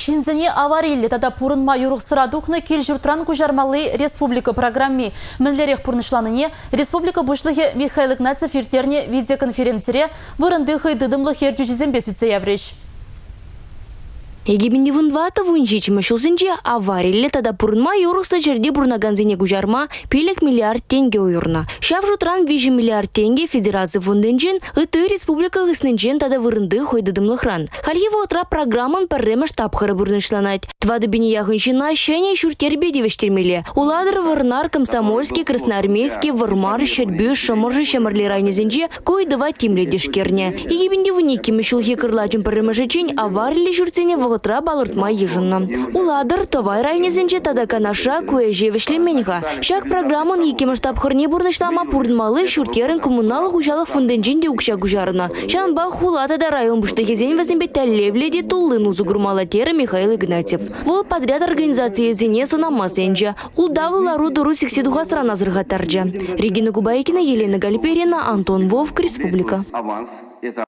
Шинзене аварилли тада пурынма юрықсыра духны кел жұртран күжармалы республика программи. Мінлерек пурнышланыне республика бұшлығы Михаил Игнатьев иртерне видеоконференцире вырындығы дыдымлы хердюжізен бесуце явреш. Егебінде вұнваты вұнжечімі шылзынже аварилі тада пұрынма юрықсы жерде бұрнаганзене күжарма 5 миллиард тенге ойырна. Шав жұтран 5 миллиард тенге федерация фонденжен, ұты республика ғысненжен тада вырынды хойдыдымлықран. Хальева отра программан парремы штабхары бұрнышланать. Твады біне яғыншына шәне шүртер бедевештермелі. Уладыр вырнар комсомольский, красноармейский, вармар, шербю, шамыржы шамырлы райнезенже койдыва тимледешкерне. Егебінде вұнекемі шылхи кырлачын парремы жечен аварилі жүртсене вғытра балыртма ежынна. Уладыр товай райнезенже тада канаша куэжевешлеменіға. Шак программын екемі штабхырне бұрнышлама пұрдмалы шүртерін коммуналық ұжалық фонденжен де ұқша күжарына. Шанба хулатада район бұшты кезен вазымбет тәллевледе тулын узугурмала тері Михаил Игнатьев. Вол подряд организации зене сонамасенже. Улдавылару дұру сексидуға страна зырғатаржа. Регина Губайкина, Елена Гальперина, Антон Вовк, Республика.